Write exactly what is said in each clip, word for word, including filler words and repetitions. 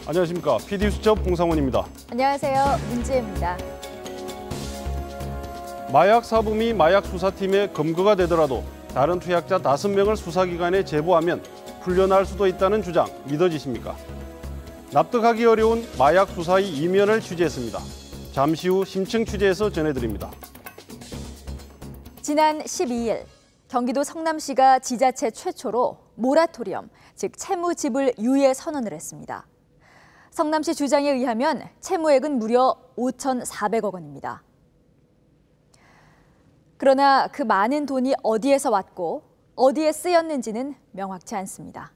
안녕하십니까. 피디수첩 홍상원입니다. 안녕하세요. 문지혜입니다. 마약 사범이 마약 수사팀의 검거가 되더라도 다른 투약자 다섯 명을 수사기관에 제보하면 풀려날 수도 있다는 주장 믿어지십니까? 납득하기 어려운 마약 수사의 이면을 취재했습니다. 잠시 후 심층 취재에서 전해드립니다. 지난 십이 일 경기도 성남시가 지자체 최초로 모라토리엄, 즉 채무 지불 유예 선언을 했습니다. 성남시 주장에 의하면 채무액은 무려 오천사백억 원입니다. 그러나 그 많은 돈이 어디에서 왔고 어디에 쓰였는지는 명확치 않습니다.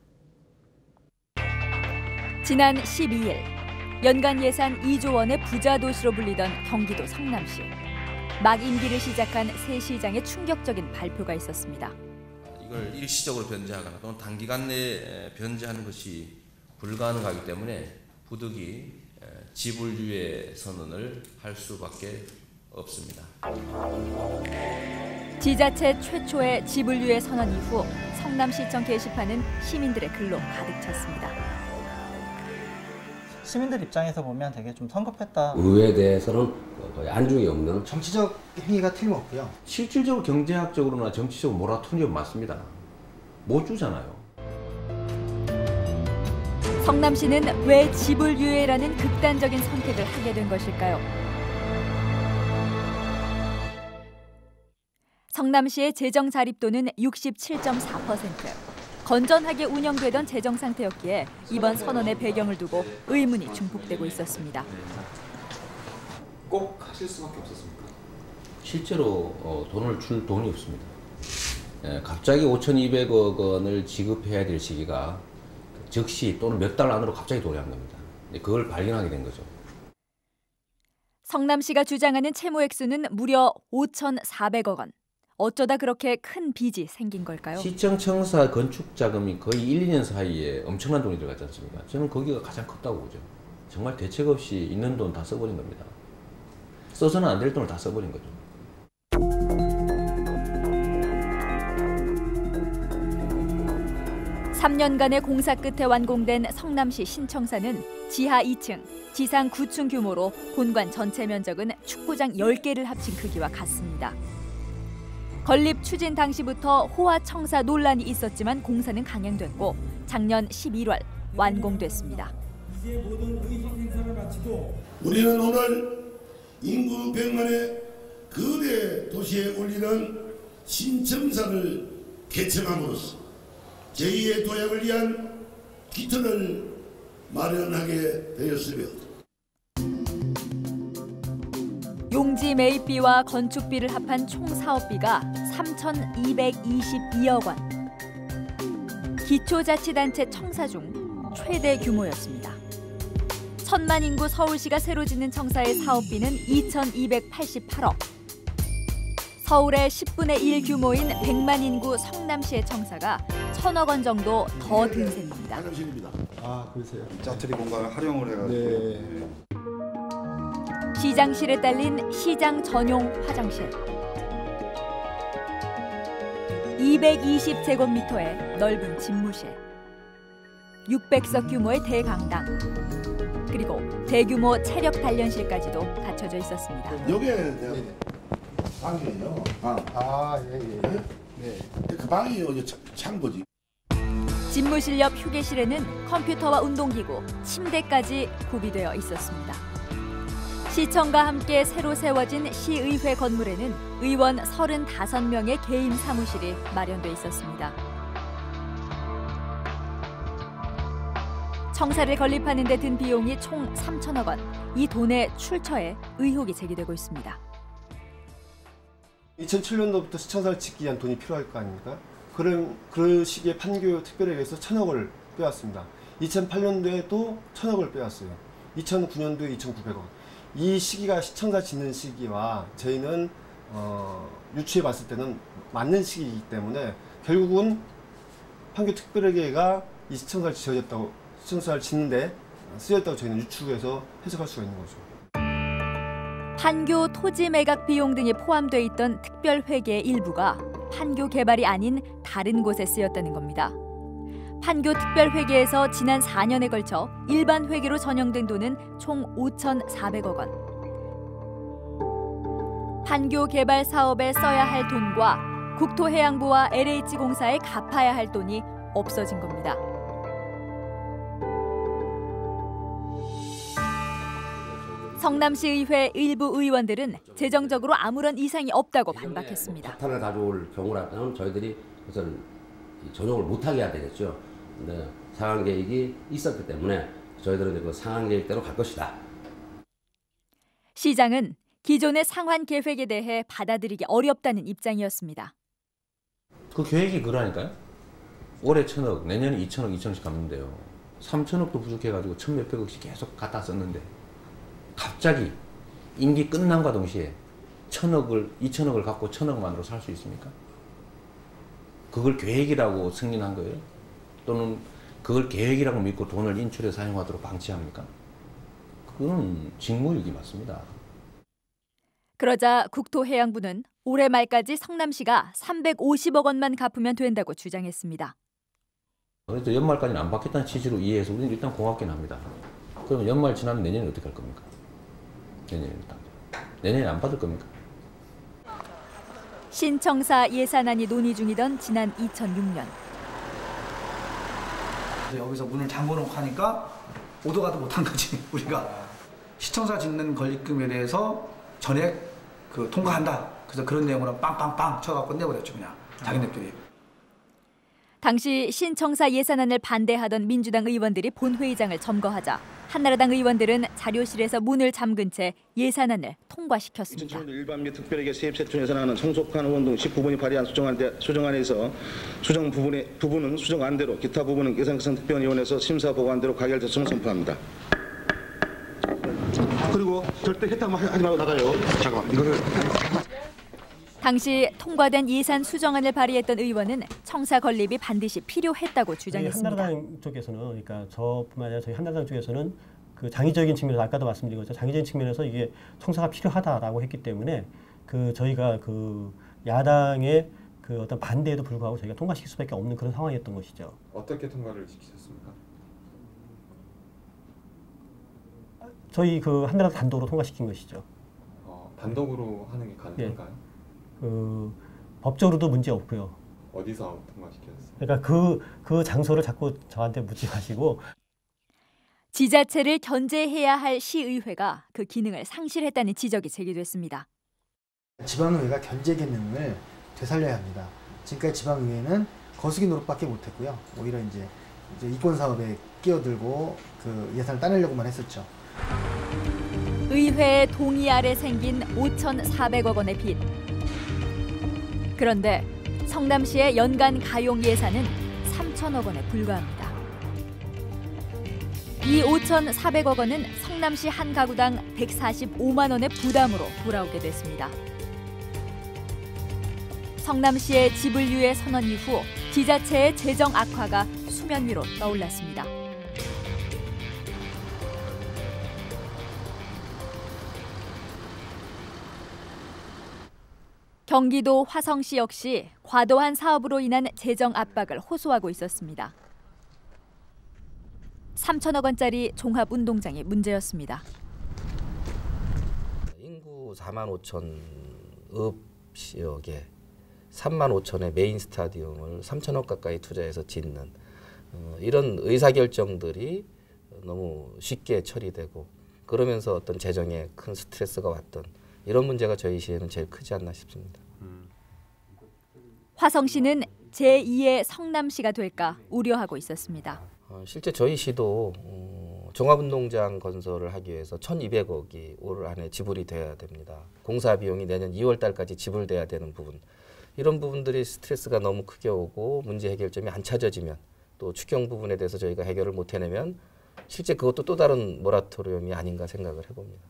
지난 십이 일 연간 예산 이조 원의 부자 도시로 불리던 경기도 성남시. 막 임기를 시작한 새 시장의 충격적인 발표가 있었습니다. 이걸 일시적으로 변제하거나 또는 단기간 내에 변제하는 것이 불가능하기 때문에 부득이 지불유예 선언을 할 수밖에 없습니다. 지자체 최초의 지불유예 선언 이후 성남시청 게시판은 시민들의 글로 가득 찼습니다. 시민들 입장에서 보면 되게 좀 성급했다. 의회에 대해서는 거의 안중이 없는 정치적 행위가 틀림없고요. 실질적으로 경제학적으로나 정치적으로 모라토리엄 맞습니다. 못 주잖아요. 성남시는 왜 지불유예라는 극단적인 선택을 하게 된 것일까요? 성남시의 재정 자립도는 육십칠 점 사 퍼센트. 건전하게 운영되던 재정 상태였기에 이번 선언의 배경을 두고 의문이 증폭되고 있었습니다. 꼭 하실 수밖에 없었습니까? 실제로 어, 돈을 줄 돈이 없습니다. 예, 갑자기 오천이백억 원을 지급해야 될 시기가 즉시 또는 몇 달 안으로 갑자기 도래한 겁니다. 그걸 발견하게 된 거죠. 성남시가 주장하는 채무 액수는 무려 오천사백억 원. 어쩌다 그렇게 큰 빚이 생긴 걸까요? 시청 청사 건축 자금이 거의 일, 이 년 사이에 엄청난 돈이 들어갔지 않습니까? 저는 거기가 가장 컸다고 보죠. 정말 대책 없이 있는 돈 다 써버린 겁니다. 써서는 안 될 돈을 다 써버린 거죠. 삼 년간의 공사 끝에 완공된 성남시 신청사는 지하 이 층, 지상 구 층 규모로 본관 전체 면적은 축구장 열 개를 합친 크기와 같습니다. 건립 추진 당시부터 호화 청사 논란이 있었지만 공사는 강행됐고 작년 십일월 완공됐습니다. 우리는 오늘 인구 백만의 거대 도시에 올리는 신청사를 개청함으로써 제이의 도약을 위한 기틀을 마련하게 되었으며 용지 매입비와 건축비를 합한 총 사업비가 삼천이백이십이억 원. 기초자치단체 청사 중 최대 규모였습니다. 천만 인구 서울시가 새로 짓는 청사의 사업비는 이천이백팔십팔억. 서울의 십분의 일 규모인 백만 인구 성남시의 청사가 천억 원 정도 더 든 셈입니다. 화장실입니다. 아, 그러세요? 자투리 공간을 활용을 해가지고. 네. 시장실에 딸린 시장 전용 화장실. 이백이십 제곱미터의 넓은 집무실. 육백 석 규모의 대강당. 그리고 대규모 체력 단련실까지도 갖춰져 있었습니다. 여기에 대한 방이에요. 방. 아, 예, 예. 네? 네. 그 방이 여기 창고지. 집무실 옆 휴게실에는 컴퓨터와 운동기구, 침대까지 구비되어 있었습니다. 시청과 함께 새로 세워진 시의회 건물에는 의원 서른다섯 명의 개인 사무실이 마련돼 있었습니다. 청사를 건립하는 데 든 비용이 총 삼천억 원. 이 돈의 출처에 의혹이 제기되고 있습니다. 이천칠 년도부터 시청사를 짓기 위한 돈이 필요할 거 아닙니까? 그런 그 시기에 판교 특별회계에서 천억을 빼왔습니다. 이천팔 년도에도 천억을 빼왔어요. 이천구 년도에 이천구백억. 이 시기가 시청사 짓는 시기와 저희는 어, 유추해 봤을 때는 맞는 시기이기 때문에 결국은 판교 특별회계가 이 시청사를 지어졌다고, 시청사를 짓는데 쓰였다고 저희는 유추해서 해석할 수가 있는 거죠. 판교 토지 매각 비용 등이 포함돼 있던 특별회계의 일부가 판교 개발이 아닌 다른 곳에 쓰였다는 겁니다. 판교 특별회계에서 지난 사 년에 걸쳐 일반 회계로 전용된 돈은 총 오천사백억 원. 판교 개발 사업에 써야 할 돈과 국토해양부와 엘에이치공사에 갚아야 할 돈이 없어진 겁니다. 성남시의회 일부 의원들은 재정적으로 아무런 이상이 없다고 반박했습니다. 파탄을 가져올 경우라면 저희들이 우선 전용을 못하게 해야 되겠죠. 근데 상한 계획이 있었기 때문에 저희들은 그 상한 계획대로 갈 것이다. 시장은 기존의 상환 계획에 대해 받아들이기 어렵다는 입장이었습니다. 그 계획이 그러니까요. 올해 천억, 내년에 이천억, 이천억씩 갚는데요. 삼천억도 부족해가지고 천몇백억씩 계속 갖다 썼는데 갑자기 임기 끝남과 동시에 천억을, 이천억을 갖고 천억만으로 살 수 있습니까? 그걸 계획이라고 승인한 거예요? 또는 그걸 계획이라고 믿고 돈을 인출해 사용하도록 방치합니까? 그건 직무유기 맞습니다. 그러자 국토해양부는 올해 말까지 성남시가 삼백오십억 원만 갚으면 된다고 주장했습니다. 그래서 연말까지는 안 받겠다는 취지로 이해해서 우리는 일단 고맙긴 합니다. 그럼 연말 지나면 내년에 어떻게 할 겁니까? 내년에 일단. 내년에 안 받을 겁니까? 신청사 예산안이 논의 중이던 지난 이천육 년. 여기서 문을 잠궈놓고 하니까 오도 가도 못한 거지. 우리가 시청사 짓는 권리금에 대해서 전액 그 통과한다. 그래서 그런 내용으로 빵빵빵 쳐갖고 내버렸죠. 그냥 자기네들이. 당시 신청사 예산안을 반대하던 민주당 의원들이 본회의장을 점거하자 한나라당 의원들은 자료실에서 문을 잠근 채 예산안을 통과시켰습니다. 일반 및 특별회계 세입세출 예산안은 성속한 의원 등 십구 분이 발의한 수정안 수정안에서 수정 부분의 부분은 수정안대로, 기타 부분은 예산결산 특별위원회에서 심사 보고안대로 가결됐음을 선포합니다. 그리고 절대 해탁 하지 말고 나가요. 잠깐만 이거를. 당시 통과된 예산 수정안을 발의했던 의원은 청사 건립이 반드시 필요했다고 주장했습니다. 한나라당 쪽에서는, 그러니까 저뿐만 아니라 저희 한나라당 쪽에서는 그 장의적인 측면에서 아까도 말씀드린 것처럼 장의적인 측면에서 이게 청사가 필요하다라고 했기 때문에 그 저희가 그 야당의 그 어떤 반대에도 불구하고 저희가 통과시킬 수밖에 없는 그런 상황이었던 것이죠. 어떻게 통과를 시키셨습니까? 저희 그 한나라당 단독으로 통과시킨 것이죠. 어, 단독으로 하는 게 가능한가요? 네. 그 법적으로도 문제 없고요. 어디서 통과시켰어요? 그러니까 그, 그 장소를 자꾸 저한테 묻지 마시고. 지자체를 견제해야 할 시의회가 그 기능을 상실했다는 지적이 제기됐습니다. 지방의회가 견제 기능을 되살려야 합니다. 지금까지 지방의회는 거수기 노릇밖에 못했고요. 오히려 이제, 이제 이권 사업에 끼어들고 그 예산을 따내려고만 했었죠. 의회의 동의 아래 생긴 오천사백억 원의 빚. 그런데 성남시의 연간 가용 예산은 삼천억 원에 불과합니다. 이 오천사백억 원은 성남시 한 가구당 백사십오만 원의 부담으로 돌아오게 됐습니다. 성남시의 지불유예 선언 이후 지자체의 재정 악화가 수면 위로 떠올랐습니다. 경기도 화성시 역시 과도한 사업으로 인한 재정 압박을 호소하고 있었습니다. 삼천억 원짜리 종합운동장이 문제였습니다. 인구 사만 오천읍 지역에 삼만 오천의 메인 스타디움을 삼천억 가까이 투자해서 짓는 어, 이런 의사결정들이 너무 쉽게 처리되고 그러면서 어떤 재정에 큰 스트레스가 왔던 이런 문제가 저희 시에는 제일 크지 않나 싶습니다. 화성시는 제이의 성남시가 될까 우려하고 있었습니다. 어, 실제 저희 시도 어, 종합운동장 건설을 하기 위해서 천이백억이 올 한해 지불이 돼야 됩니다. 공사 비용이 내년 이월 달까지 지불돼야 되는 부분. 이런 부분들이 스트레스가 너무 크게 오고 문제 해결점이 안 찾아지면 또 추경 부분에 대해서 저희가 해결을 못 해내면 실제 그것도 또 다른 모라토리움이 아닌가 생각을 해봅니다.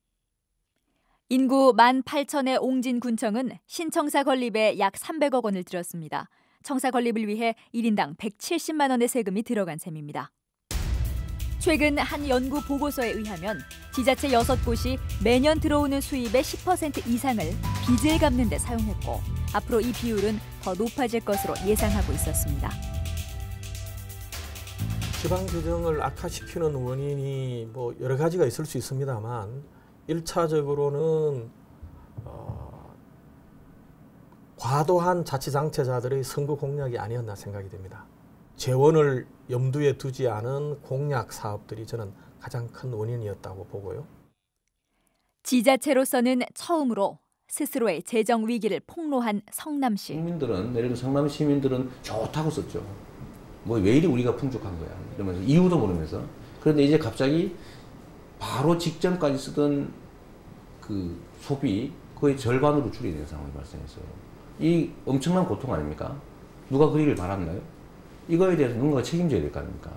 인구 만 팔천의 옹진군청은 신청사 건립에 약 삼백억 원을 들였습니다. 청사 건립을 위해 일 인당 백칠십만 원의 세금이 들어간 셈입니다. 최근 한 연구 보고서에 의하면 지자체 여섯 곳이 매년 들어오는 수입의 십 퍼센트 이상을 빚을 갚는 데 사용했고 앞으로 이 비율은 더 높아질 것으로 예상하고 있었습니다. 지방 재정을 악화시키는 원인이 뭐 여러 가지가 있을 수 있습니다만 일차적으로는 어, 과도한 자치단체자들의 선거 공약이 아니었나 생각이 됩니다. 재원을 염두에 두지 않은 공약 사업들이 저는 가장 큰 원인이었다고 보고요. 지자체로서는 처음으로 스스로의 재정 위기를 폭로한 성남시. 국민들은, 예를 들어 성남 시민들은 좋다고 썼죠. 뭐 왜 이리 우리가 풍족한 거야 이러면서 이유도 모르면서. 그런데 이제 갑자기 바로 직전까지 쓰던 그 소비 거의 절반으로 줄이는 상황이 발생했어요. 이 엄청난 고통 아닙니까? 누가 그 일을 바랐나요? 이거에 대해서 누군가 책임져야 될 거 아닙니까?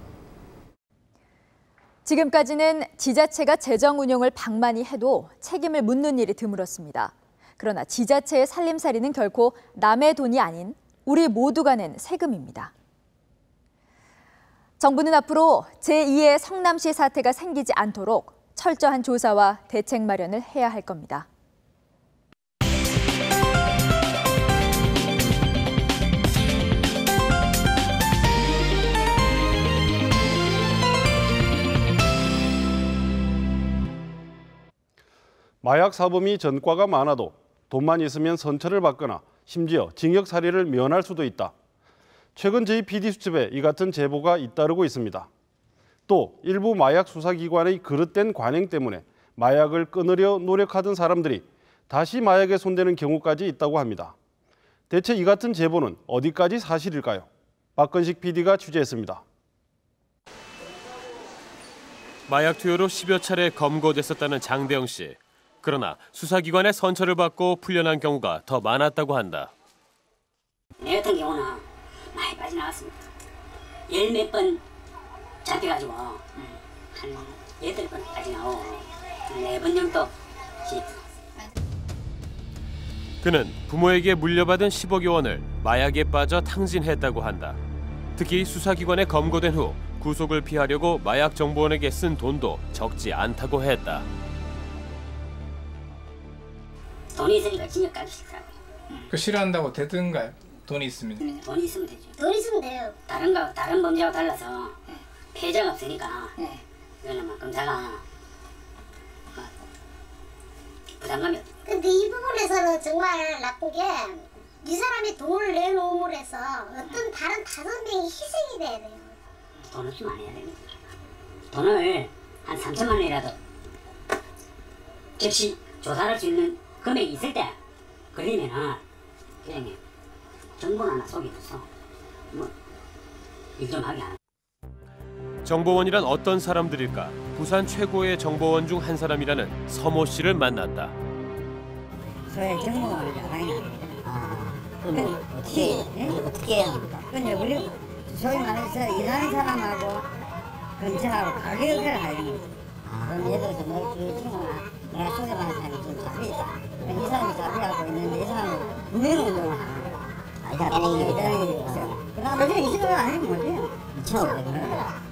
지금까지는 지자체가 재정 운용을 방만히 해도 책임을 묻는 일이 드물었습니다. 그러나 지자체의 살림살이는 결코 남의 돈이 아닌 우리 모두가 낸 세금입니다. 정부는 앞으로 제이의 성남시 사태가 생기지 않도록 철저한 조사와 대책 마련을 해야 할 겁니다. 마약 사범이 전과가 많아도 돈만 있으면 선처를 받거나 심지어 징역 사례를 면할 수도 있다. 최근 저희 피디수첩에 이 같은 제보가 잇따르고 있습니다. 또 일부 마약 수사기관의 그릇된 관행 때문에 마약을 끊으려 노력하던 사람들이 다시 마약에 손대는 경우까지 있다고 합니다. 대체 이 같은 제보는 어디까지 사실일까요? 박건식 피디가 취재했습니다. 마약 투여로 십여 차례 검거됐었다는 장대영 씨. 그러나 수사기관의 선처를 받고 풀려난 경우가 더 많았다고 한다. 내 같은 경우는 많이 빠져나갔습니다. 열 몇 번 잡혀가지고 한 여덟 번까지 나오고 네 번 정도 진입했습니다. 그는 부모에게 물려받은 십억여 원을 마약에 빠져 탕진했다고 한다. 특히 수사기관에 검거된 후 구속을 피하려고 마약정보원에게 쓴 돈도 적지 않다고 했다. 돈이 있으니까 징역까지 시더라고요. 그 싫어한다고 되든가요? 돈이 있으면? 돈이 있으면 되죠. 돈 있으면 돼요. 다른 거 다른 범죄와 달라서 네. 피해자가 없으니까 네. 이거는 막 검사가 부담감이 없죠. 근데 이 부분에서는 정말 나쁜 게 이 사람이 돈을 내놓음으로 해서 어떤 다른 다섯 명이 희생이 돼야 돼요. 돈을 좀 안 해야 됩니다. 돈을 한 삼천만 원이라도 즉시 조사할 수 있는 금액이 있을 때 걸리면은 그냥 정보는 하나 속여줘서 뭐 일 좀 하게 하는. 정보원이란 어떤 사람들일까? 부산 최고의 정보원 중 한 사람이라는 서모 씨를 만났다. 저의 정보원을 야당이나. 아, 그럼 어떻게 어떻게 해야 합니까? 근데 우리 소위 말해서 일하는 사람하고 근처하고 가격을 하는 거지. 그럼 예를 들어서 너 그 친구가 내가 소개받은 사람이 좀 잡혀있다. 이 사람이 잡혀가고 있는데 이 사람은 무명 운동을 하는 거야. 아, 야당이 야당이 있어. 그다음 나중에 이 친구가 아니면 못해요. 이천오백 원.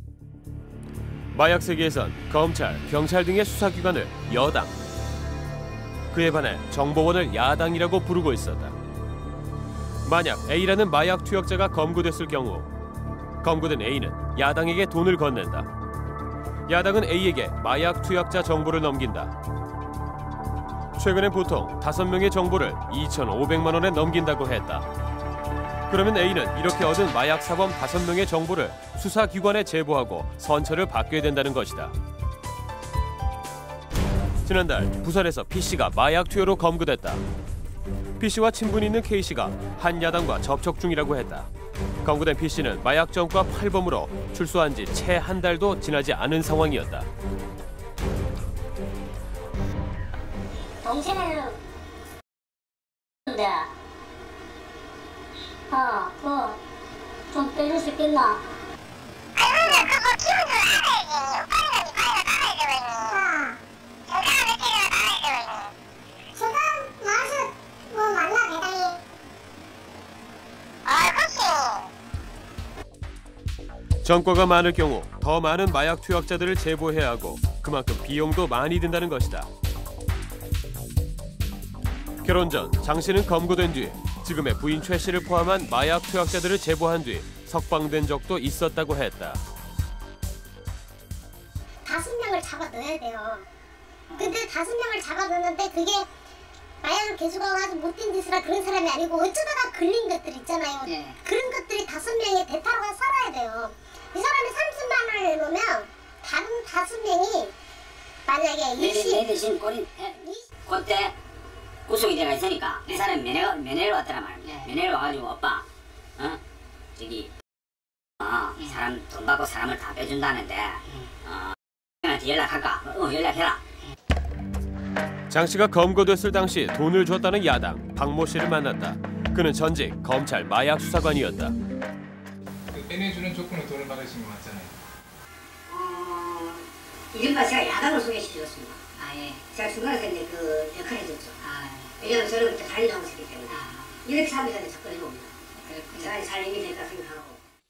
마약 세계에선 검찰, 경찰 등의 수사기관을 여당, 그에 반해 정보원을 야당이라고 부르고 있었다. 만약 A라는 마약 투약자가 검거됐을 경우 검거된 A는 야당에게 돈을 건넨다. 야당은 A에게 마약 투약자 정보를 넘긴다. 최근엔 보통 다섯 명의 정보를 이천오백만 원에 넘긴다고 했다. 그러면 A는 이렇게 얻은 마약 사범 다섯 명의 정보를 수사기관에 제보하고 선처를 받게 된다는 것이다. 지난달 부산에서 B씨가 마약 투여로 검거됐다. B씨와 친분이 있는 K씨가 한 야당과 접촉 중이라고 했다. 검거된 B씨는 마약 전과 팔 범으로 출소한 지 채 한 달도 지나지 않은 상황이었다. 동생은 근데 어, 그거 좀 빼줄 수 있겠나? 아니 근데 그거 키워서 알아야지. 오빠는 빨리 가야 되거든. 어. 제가 늦게가 나야 되거든. 제가 나와서 뭐 만나 대단히. 아 그렇지. 전과가 많을 경우 더 많은 마약 투약자들을 제보해야 하고 그만큼 비용도 많이 든다는 것이다. 결혼 전 장 씨는 검거된 뒤 지금의 부인 최 씨를 포함한 마약 투약자들을 제보한 뒤 석방된 적도 있었다고 했다. 다섯 명을 잡아 넣어야 돼요. 근데 다섯 명을 잡아 넣는데 그게 마약을 계속하고 못된 짓을 한 그런 사람이 아니고 어쩌다가 걸린 것들 있잖아요. 네. 그런 것들이 다섯 명이 대타로가 살아야 돼요. 이 사람이 삼십만 원을 놓으면 다른 다섯 명이 만약에 이십... 내 대신 꼬리 그때 구속이 되어 있으니까 이 사람이 면회, 면회를 왔더란 말이야. 면회를 와가지고 오빠 어? 저기 어, 사람 돈 받고 사람을 다 빼준다는데 어, 한테 연락할까? 어 연락해라. 장 씨가 검거됐을 당시 돈을 줬다는 야당 박모 씨를 만났다. 그는 전직 검찰 마약 수사관이었다. 그 빼내주는 조건으로 돈을 받으신 거 맞잖아요. 어, 이른바 제가 야당을 소개시켜줬습니다. 아 예. 제가 중간에서 이제 그 역할을 해줬죠. 아, 왜냐면 저는 그때 관리장을 했기 때문에 아, 이렇게 사람들한테 접근해봅니다. 제가 잘 이겨낼까 생각하고.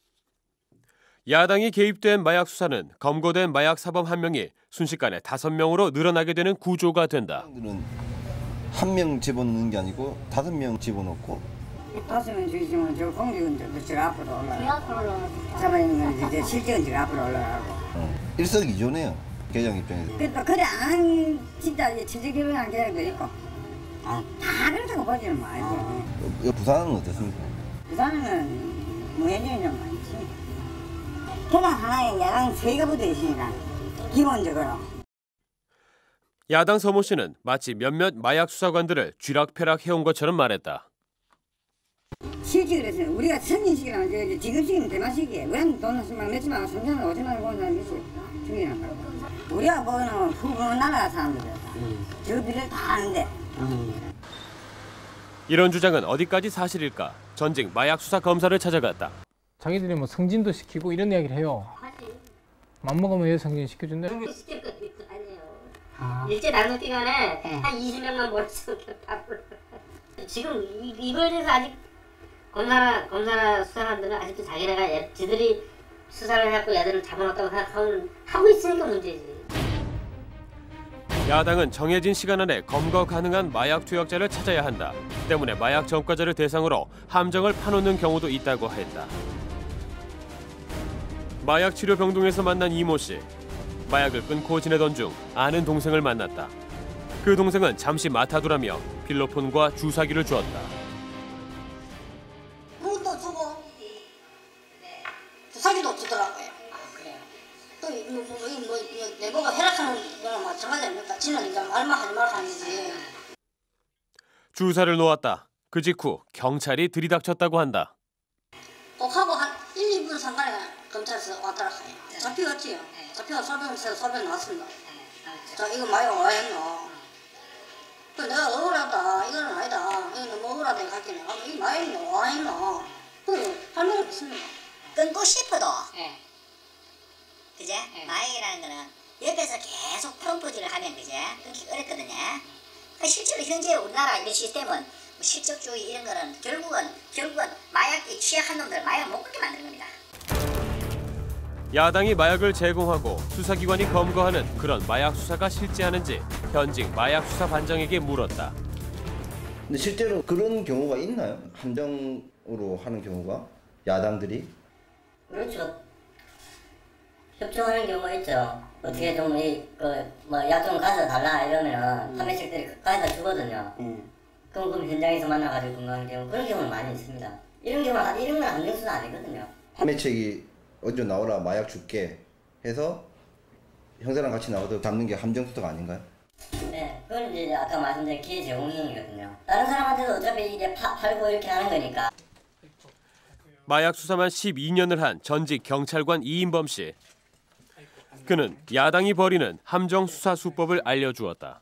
야당이 개입된 마약 수사는 검거된 마약 사범 한 명이 순식간에 다섯 명으로 늘어나게 되는 구조가 된다. 한 명 집어넣는 게 아니고 다섯 명 집어넣고. 다섯 명 주시면 저 공직은 저 앞으로 올라가고 사모님은 이제 실직은 저 앞으로 올라가고. 어. 일석이조네요. 계장 입장에서. 그러니까 그래 안 진짜 이제 취직결혼한 계장도 있고 아, 다 그렇다고 보지는 말고. 여 부산은 어떻습니까? 부산은 무해전이 좀 많지. 계장 하나에 야당 세 개가 붙어 있으니까 기본적으로. 야당 서모 씨는 마치 몇몇 마약 수사관들을 쥐락펴락 해온 것처럼 말했다. 실직을 했어요. 우리가 선진식이라는 게 지급식이면 대마식이에요. 우리는 돈 막 몇십만 원, 삼천만 원, 오천만 원 버는 사람이 있어요. 중요한 거. 우리가 보는 후보는 나라 사람들이다. 음. 저 비를 다 아는데. 음. 이런 주장은 어디까지 사실일까? 전직 마약 수사 검사를 찾아갔다. 자기들이 뭐 승진도 시키고 이런 이야기를 해요. 맘먹으면 왜 승진 시켜준대? 아. 일제 단독 기간에 네. 한 이십 명만 몰아서 다 불러. 지금 이, 이걸 해서 아직 검사나 검사나 수사관들은 아직도 자기네가 얘, 지들이 수사를 해갖고 얘들을 잡아놨다고 생각하고 하고 있으니까 문제지. 야당은 정해진 시간 안에 검거 가능한 마약 투약자를 찾아야 한다. 때문에 마약 전과자를 대상으로 함정을 파놓는 경우도 있다고 했다. 마약 치료 병동에서 만난 이모 씨. 마약을 끊고 지내던 중 아는 동생을 만났다. 그 동생은 잠시 맡아두라며 필로폰과 주사기를 주었다. 물도 주고 주사기도 주더라고요. 아, 그래요? 또 뭐, 뭐, 뭐, 뭐, 내보고 혈압하는 거랑 마찬가지 아닙니까? 지는 이제 말만 하지 말고 하는지. 주사를 놓았다. 그 직후 경찰이 들이닥쳤다고 한다. 꼭하고 한 일, 이 분 상간에 검찰에서 왔더라 해요. 잡혀갔지요. 잡혀가 소변에서 소변 나왔습니다. 자, 이거 마약 와 했노? 그 내가 억울하다. 이거는 아니다. 이거 너무 억울하다. 갈게 내가 이 마약이 와 했노? 그 할머니 없습니다. 끊고 싶어도. 네. 그제? 네. 마약이라는 거는 옆에서 계속 펌프질을 하면 그제? 끊기 어렵거든요. 그러니까 실제로 현재 우리나라 이런 시스템은 뭐 실적주의 이런 거는 결국은 결국은 마약에 취약한 놈들 마약 못 끊게 만드는 겁니다. 야당이 마약을 제공하고 수사기관이 검거하는 그런 마약 수사가 실제하는지 현직 마약 수사 반장에게 물었다. 근데 실제로 그런 경우가 있나요? 함정으로 하는 경우가? 야당들이? 그렇죠. 협조하는 경우가 있죠. 어떻게 좀 이 그 뭐 약 좀 가져 달라 이러면 판매책들이 가져다 주거든요. 음. 그럼 그럼 현장에서 만나가지고 건강한 경우 그런 경우는 많이 있습니다. 이런 경우는 이런 건 함정수사 아니거든요. 판매책이 언제 나오라 마약 줄게 해서 형사랑 같이 나와도 잡는 게 함정수사가 아닌가요? 네, 그건 이제 아까 말씀드린 기회 제공형이거든요. 다른 사람한테도 어차피 이제 파, 팔고 이렇게 하는 거니까. 마약 수사만 십이 년을 한 전직 경찰관 이인범 씨. 그는 야당이 벌이는 함정 수사 수법을 알려주었다.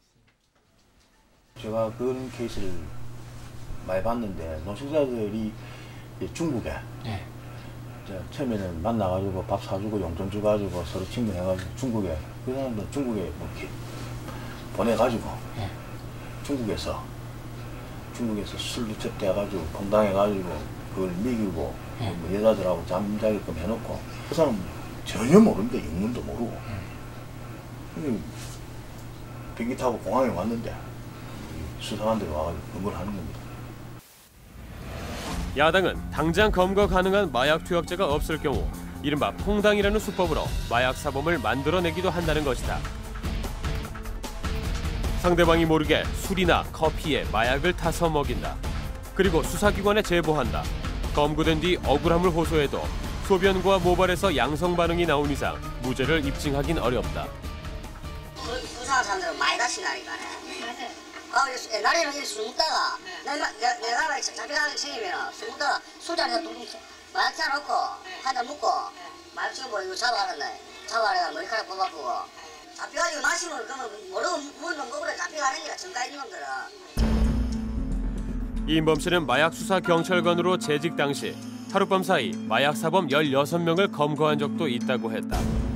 제가 그런 케이스를 많이 봤는데 노숙자들이 중국에 네. 처음에는 만나가지고 밥 사주고 용돈 주가지고 서로 친구해가지고 중국에 그 사람도 중국에 뭐 이렇게 보내가지고 네. 중국에서 중국에서 술도 접대해가지고 퐁당해가지고 그걸 먹이고 네. 뭐 여자들하고 잠자게끔 해놓고 그 사람 전혀 모르는데 영문도 모르고 음. 비행기 타고 공항에 왔는데 수사관들이 와가지고 그걸 하는 겁니다. 야당은 당장 검거 가능한 마약 투약자가 없을 경우 이른바 퐁당이라는 수법으로 마약 사범을 만들어내기도 한다는 것이다. 상대방이 모르게 술이나 커피에 마약을 타서 먹인다. 그리고 수사기관에 제보한다. 검거된 뒤 억울함을 호소해도 소변과 모발에서 양성 반응이 나온 이상 무죄를 입증하긴 어렵다. 그 부상한 사람들은 많이 다친다니까. 아, 옛날에는 이렇게 술 먹다가 내가 내가 잡혀가는 책임이면 술 먹다가 술잔에다 둥둥 마약 차 놓고 한 잔 먹고 마약 치고 이거 잡아가는데 잡아가다가 머리카락 뽑아보고 잡혀가지고 마시면 그러면 모르고 물면 먹으러 잡혀가는 게라 정가 있는 놈들은. 이인범 씨는 마약 수사 경찰관으로 재직 당시 하룻밤 사이 마약 사범 열여섯 명을 검거한 적도 있다고 했다.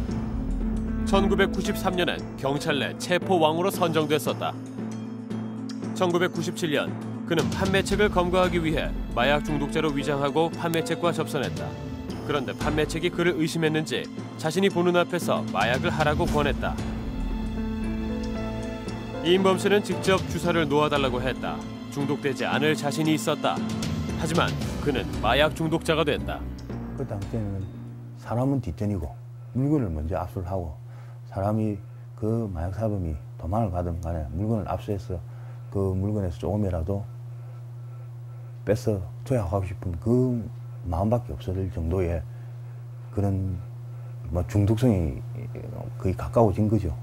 천구백구십삼 년엔 경찰 내 체포왕으로 선정됐었다. 천구백구십칠 년 그는 판매책을 검거하기 위해 마약 중독자로 위장하고 판매책과 접선했다. 그런데 판매책이 그를 의심했는지 자신이 보는 앞에서 마약을 하라고 권했다. 이인범 씨는 직접 주사를 놓아달라고 했다. 중독되지 않을 자신이 있었다. 하지만 그는 마약 중독자가 됐다. 그 당시에는 사람은 뒷전이고 물건을 먼저 압수를 하고 사람이 그 마약 사범이 도망을 가든 간에 물건을 압수해서 그 물건에서 조금이라도 뺏어 투약하고 싶은 그 마음밖에 없을 정도의 그런 뭐 중독성이 거의 가까워진 거죠.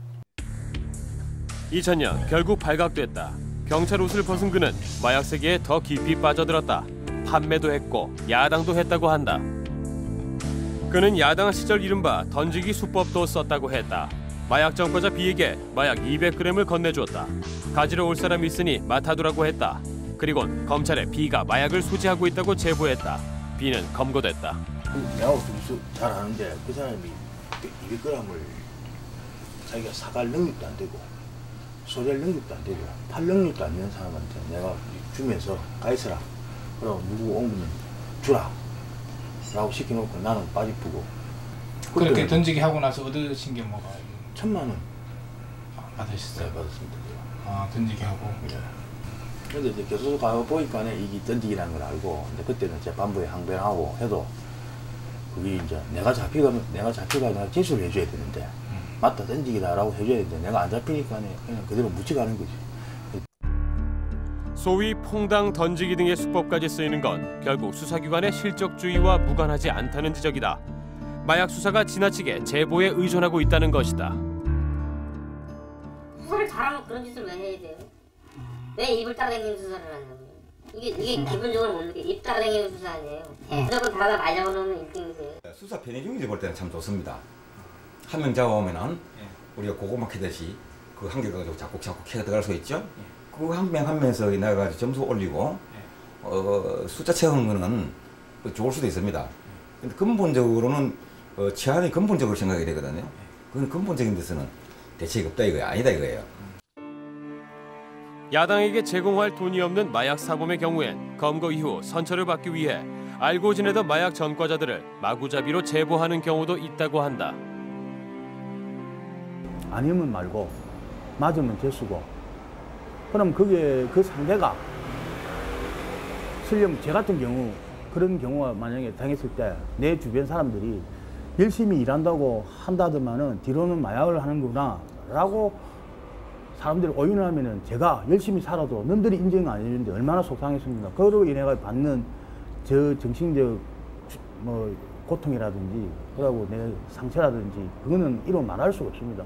이천 년 결국 발각됐다. 경찰 옷을 벗은 그는 마약 세계에 더 깊이 빠져들었다. 판매도 했고 야당도 했다고 한다. 그는 야당 시절 이른바 던지기 수법도 썼다고 했다. 마약 전과자 B에게 마약 이백 그램을 건네주었다. 가지러 올 사람이 있으니 맡아두라고 했다. 그리곤 검찰에 B가 마약을 소지하고 있다고 제보했다. B는 검거됐다. 내가 잘 아는데 그 사람이 이백 그램을 자기가 사갈 능력도 안 되고 소지할 능력도 안 되고 팔 능력도 안 되는 사람한테 내가 주면서 가있어라. 그럼 누구 오면 주라. 라고 시켜놓고 나는 빠지pu고. 그렇게 던지기 하고 나서 얻으신 게 뭐가? 천만 원. 아, 받으셨어요? 네, 받았습니다. 아, 던지기 하고. 네. 근데 이제 교수소 가고 보니까 이게 던지기라는 걸 알고, 근데 그때는 재판부에 항변하고 해도 그게 이제 내가 잡히가면 내가 잡히가 내가 진술을 해줘야 되는데 음. 맞다 던지기다라고 해줘야 되는데 내가 안 잡히니까 그냥 그대로 묻혀가는 거지. 소위 퐁당 던지기 등의 수법까지 쓰이는 건 결국 수사기관의 실적주의와 무관하지 않다는 지적이다. 마약 수사가 지나치게 제보에 의존하고 있다는 것이다. 수사를 잘하면 그런 짓을 왜 해야 돼요? 왜 입을 따라다니는 수사를 하냐고요? 이게 이게 기본적으로 뭡니까? 입 따라다니는 수사 아니에요? 네. 무조건 다 맞아보면 일 등이세요. 수사 편의 중이지 볼 때는 참 좋습니다. 한 명 잡아오면은 우리가 고구마 캐듯이 그 한 개 가지고 자꾸 자꾸 캐 들어갈 수 있죠. 그 한 명 한 명에서 내가 점수 올리고 어, 숫자 채우는 거는 좋을 수도 있습니다. 근데 근본적으로는 어, 치안이 근본적으로 생각이 되거든요. 그건 근본적인 데서는 대책이 없다 이거야. 아니다 이거예요. 야당에게 제공할 돈이 없는 마약 사범의 경우엔 검거 이후 선처를 받기 위해 알고 지내던 마약 전과자들을 마구잡이로 제보하는 경우도 있다고 한다. 아니면 말고 맞으면 재수고 그럼 그게 그 상대가 설령 제 같은 경우 그런 경우가 만약에 당했을 때 내 주변 사람들이 열심히 일한다고 한다더만은 뒤로는 마약을 하는구나 라고 사람들이 오인을 하면은 제가 열심히 살아도 너희들이 인정 안 해주는데 얼마나 속상했습니까. 그로 인해 받는 저 정신적 뭐 고통이라든지 그러고 내 상처라든지 그거는 이루 말할 수가 없습니다.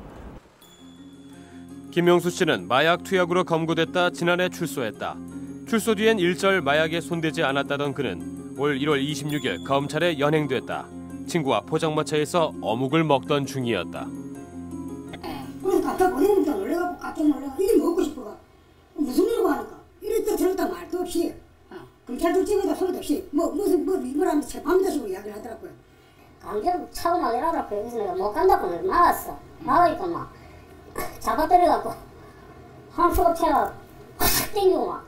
김명수 씨는 마약 투약으로 검거됐다 지난해 출소했다. 출소 뒤엔 일절 마약에 손대지 않았다던 그는 올 일월 이십육일 검찰에 연행됐다. 친구와 포장마차에서 어묵을 먹던 중이었다. 그래서 깜짝 놀래니까 놀래갖고 깜짝 놀래가 이게 먹고 싶어가 무슨 일이고 하니까 이랬다 저랬다 말도 없이 경찰들 찍어다 소리도 없이 뭐 무슨 뭐 이거라면서 재판다 식으로 이야기를 하더라고요. 강제로 차고 나가라고 그래서 내가 못 간다고 막았어. 막으니까 막 잡아들여갖고 한 수업체가 확 땡기고 막.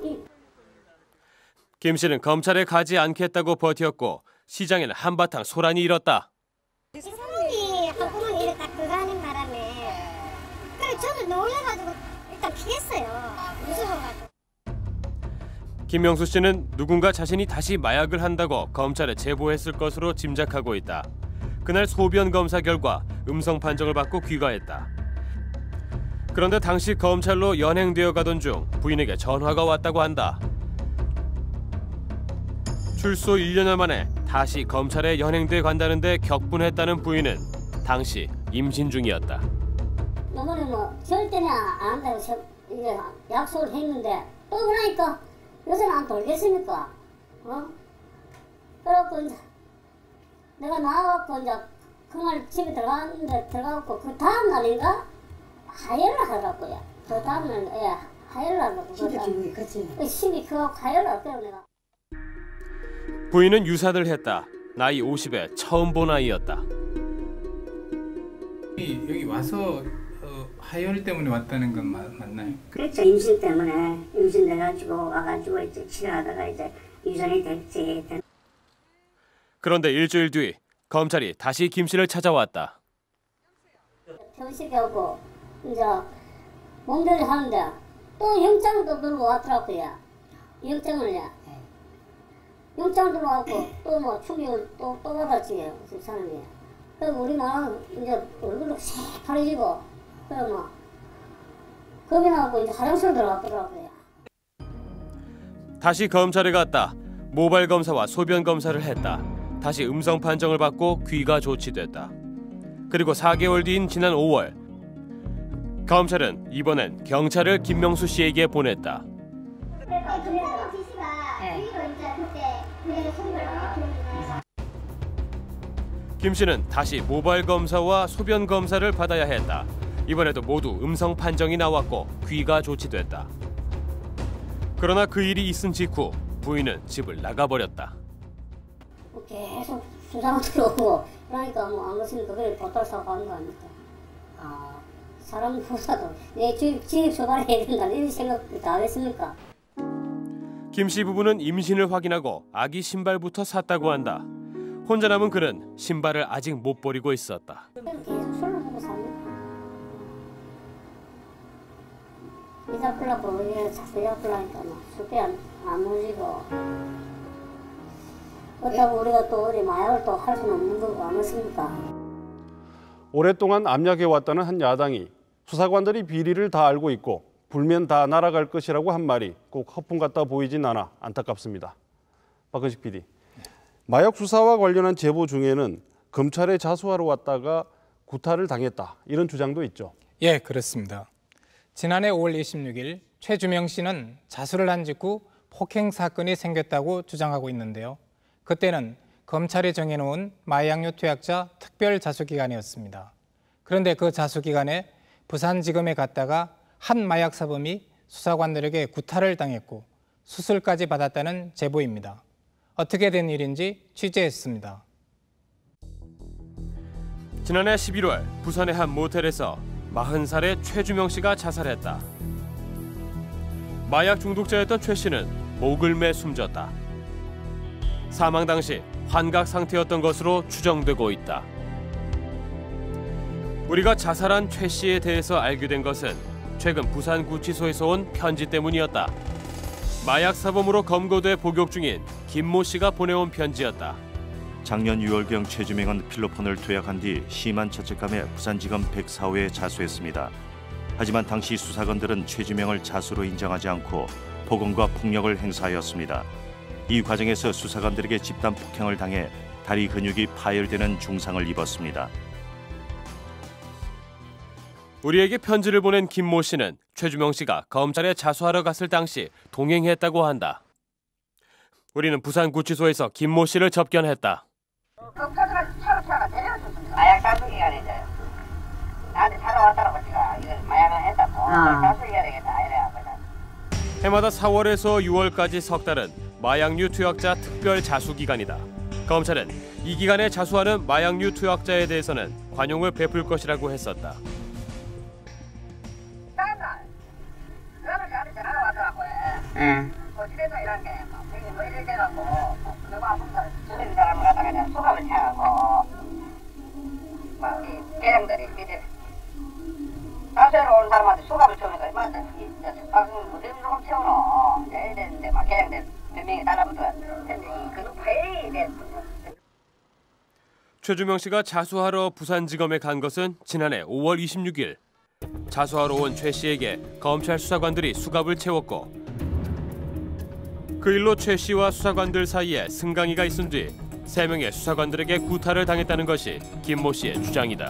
김 씨는 검찰에 가지 않겠다고 버텼고 시장에는 한바탕 소란이 일었다. 사람이 한꺼번에 이렇게 딱 들어가는 바람에 그래 저는 놀래가지고 일단 피했어요. 무서워가지고. 김명수 씨는 누군가 자신이 다시 마약을 한다고 검찰에 제보했을 것으로 짐작하고 있다. 그날 소변 검사 결과 음성 판정을 받고 귀가했다. 그런데 당시 검찰로 연행되어 가던 중 부인에게 전화가 왔다고 한다. 출소 일 년여 만에 다시 검찰에 연행돼 간다는데 격분했다는 부인은 당시 임신 중이었다. 이번에 뭐 절대는 안 한다고 이제 약속을 했는데 또 그러니까 요새는 안 돌겠습니까? 어? 그래갖고 이제 내가 나와갖고 이제 그날 집에 들어갔는데 들어가갖고 그 다음 날인가 하혈을 하더라고요. 그 다음 날 예, 하혈을 하더라고. 심이 크지. 심이 크고 하혈을 할게요 내가. 부인은 유산을 했다. 나이 오십에 처음 본 아이였다. 여기 와서 어, 하혈 때문에 왔다는 건 마, 맞나요? 그렇죠. 임신 때문에 임신돼가지고 와가지고 이제 치료하다가 이제 유산이 됐지. 그런데 일주일 뒤 검찰이 다시 김 씨를 찾아왔다. 퇴원식이 오고 이제 몸조리 하는데 또 영장도 들고 왔더라고요. 영장을요. 영장 들어와갖고 또 뭐 충격을 또, 또 받았지 그 사람이. 그리고 우리 마음 이제 얼굴도 새파래지고 그래 뭐 겁이 나고 이제 화장실 들어갔더라고요. 다시 검찰에 갔다. 모발 검사와 소변 검사를 했다. 다시 음성 판정을 받고 귀가 조치됐다. 그리고 사 개월 뒤인 지난 오월 검찰은 이번엔 경찰을 김명수 씨에게 보냈다. 김 씨는 다시 모발 검사와 소변 검사를 받아야 했다. 이번에도 모두 음성 판정이 나왔고 귀가 조치됐다. 그러나 그 일이 있은 직후 부인은 집을 나가버렸다. 계속 수상을 들어오고 그러니까 뭐 안 그랬으니까 그래 보따리 사고 하는 거 아닙니까? 아 사람보다도 내 주입 진입 처벌해야 된다 이런 생각도 다 했습니까? 김 씨 부부는 임신을 확인하고 아기 신발부터 샀다고 한다. 혼자 남은 그는 신발을 아직 못 버리고 있었다. 계속 술을 먹고 삽니다. 이 잡으려고 이게 자꾸 잡으려니까 막 술배 안, 안 무지고 그렇다고 우리가 또 어디 마약을 또 할 수는 없는 거고 아니겠습니까? 오랫동안 압력해왔다는 한 야당이 수사관들이 비리를 다 알고 있고 불면 다 날아갈 것이라고 한 말이 꼭 허풍 같다 보이진 않아 안타깝습니다. 박근식 피디. 마약 수사와 관련한 제보 중에는 검찰에 자수하러 왔다가 구타를 당했다 이런 주장도 있죠. 예, 그렇습니다. 지난해 오월 이십육일 최주명 씨는 자수를 한 직후 폭행 사건이 생겼다고 주장하고 있는데요. 그때는 검찰이 정해놓은 마약류 투약자 특별 자수기간이었습니다. 그런데 그 자수기간에 부산지검에 갔다가 한 마약 사범이 수사관들에게 구타를 당했고 수술까지 받았다는 제보입니다. 어떻게 된 일인지 취재했습니다. 지난해 십일월 부산의 한 모텔에서 마흔 살의 최주명 씨가 자살했다. 마약 중독자였던 최 씨는 목을 매 숨졌다. 사망 당시 환각 상태였던 것으로 추정되고 있다. 우리가 자살한 최 씨에 대해서 알게 된 것은 최근 부산구치소에서 온 편지 때문이었다. 마약 사범으로 검거돼 복역 중인 김모 씨가 보내온 편지였다. 작년 유월경 최주명은 필로폰을 투약한 뒤 심한 죄책감에 부산지검 백사 호에 자수했습니다. 하지만 당시 수사관들은 최주명을 자수로 인정하지 않고 폭언과 폭력을 행사하였습니다. 이 과정에서 수사관들에게 집단 폭행을 당해 다리 근육이 파열되는 중상을 입었습니다. 우리에게 편지를 보낸 김모 씨는 최주명 씨가 검찰에 자수하러 갔을 당시 동행했다고 한다. 우리는 부산구치소에서 김모 씨를 접견했다. 검찰들한테 차로 차가 데려왔었습니다. 마약 자수기간이죠. 나한테 차로 왔다고 제가 이거 마약을 했다고 아. 자수해야 되겠다 이래가지고. 해마다 사월에서 유월까지 석 달은 마약류 투약자 특별 자수기간이다. 검찰은 이 기간에 자수하는 마약류 투약자에 대해서는 관용을 베풀 것이라고 했었다. 응. 뭐 집에서 이런 게 막 되게 뭐 이럴 때 갖고 너무 아픈다 주는 사람을 갖다가 그냥 수갑을 채워갖고 막 이 계장들이 밑에 자수하러 온 사람한테 수갑을 채우니까 맞다 방금 무슨 수갑 채우노 이래 되는데 막 계장들 몇 명이 달라붙어 근데 이 그룹 회의에 대해서 최주명 씨가 자수하러 부산지검에 간 것은 지난해 오월 이십육일. 자수하러 온 최 씨에게 검찰 수사관들이 수갑을 채웠고 그 일로 최 씨와 수사관들 사이에 승강이가 있은 뒤 세 명의 수사관들에게 구타를 당했다는 것이 김모 씨의 주장이다.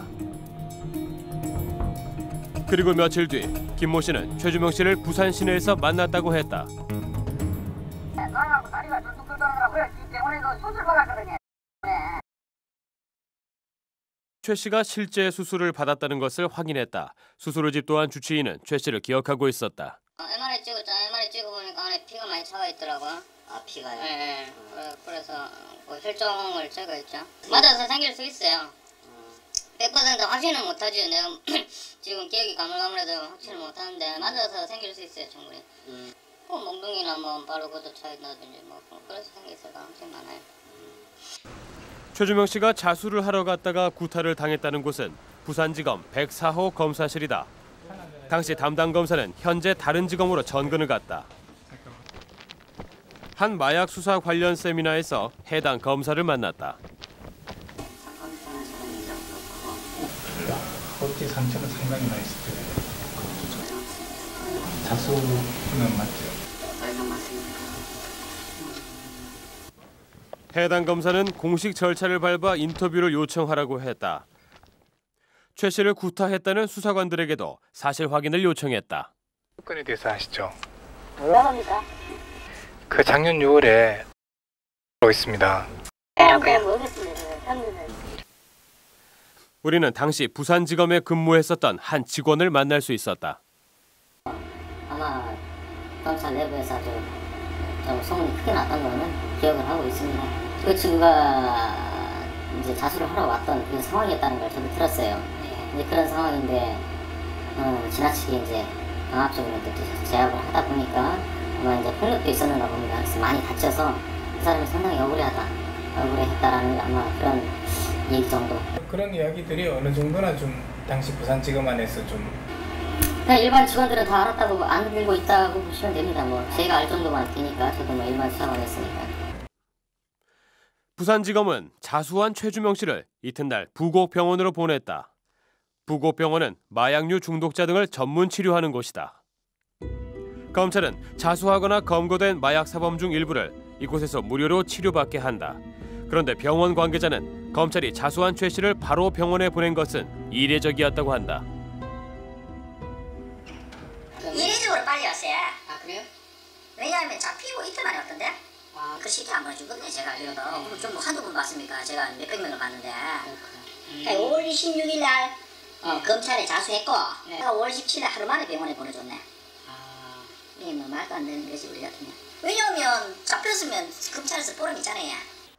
그리고 며칠 뒤 김모 씨는 최주명 씨를 부산 시내에서 만났다고 했다. 최 씨가 실제 수술을 받았다는 것을 확인했다. 수술집 또한 주치의는 최 씨를 기억하고 있었다. 엠알아이 찍었잖아. 엠알아이 찍어보니까 안에 피가 많이 차가 있더라고. 아, 피가요? 네. 네. 그래서 뭐 혈종을 제거했죠. 맞아서 생길 수 있어요. 백 퍼센트 확신은 못하지. 내가 지금 기억이 가물가물해도 확신을 못하는데 맞아서 생길 수 있어요, 충분히. 음. 뭐 몽둥이나 뭐 바로 그도 차있다든지 뭐 그래서 생길 가능성이 많아요. 최주명 씨가 자수를 하러 갔다가 구타를 당했다는 곳은 부산지검 백사호 검사실이다. 당시 담당 검사는 현재 다른 지검으로 전근을 갔다. 한 마약 수사 관련 세미나에서 해당 검사를 만났다. 허벅지 상처는 상당히 많이 있을 거예요. 자수는 맞죠? 맞습니다. 해당 검사는 공식 절차를 밟아 인터뷰를 요청하라고 했다. 최 씨를 구타했다는 수사관들에게도 사실 확인을 요청했다. 사건에 대해서 아시죠? 뭐라고 합니까? 그 작년 유월에 있습니다. 그냥 모르겠습니다. 우리는 당시 부산지검에 근무했었던 한 직원을 만날 수 있었다. 아마 검찰 내부에서 좀, 좀 소문이 크게 났던 거는 기억을 하고 있습니다. 그 친구가 이제 자수를 하러 왔던 그 상황이었다는 걸 저도 들었어요. 이제 그런 상황인데 어, 지나치게 이제 강압적으로 제압을 하다 보니까 아마 이제 폭력도 있었는가 봅니다. 그래서 많이 다쳐서 그 사람이 상당히 억울해하다, 억울해했다라는 아마 그런 얘기 정도. 그런 이야기들이 어느 정도나 좀 당시 부산지검 안에서 좀 그냥 일반 직원들은 다 알았다고 안 들고 있다고 보시면 됩니다. 뭐 제가 알 정도만 되니까 저도 뭐 일반 수사관 했으니까. 부산지검은 자수한 최주명 씨를 이튿날 부곡병원으로 보냈다. 부곡병원은 마약류 중독자 등을 전문 치료하는 곳이다. 검찰은 자수하거나 검거된 마약 사범 중 일부를 이곳에서 무료로 치료받게 한다. 그런데 병원 관계자는 검찰이 자수한 최 씨를 바로 병원에 보낸 것은 이례적이었다고 한다. 이례적으로 빨리 왔어요. 아 그래요? 왜냐하면 잡히고 이틀 만에 왔던데. 아, 그 시티 안 보내주거든요. 제가 알려도. 그럼 좀 한두 번 봤습니까? 제가 몇백 명을 봤는데. 음. 오월 이십육일 날 어, 검찰에 자수했고 네. 오월 십칠일 하루 만에 병원에 보내줬네. 아. 이게 뭐 말도 안 되는 거지 우리 같으면. 왜냐하면 잡혔으면 검찰에서 보름 있잖아요.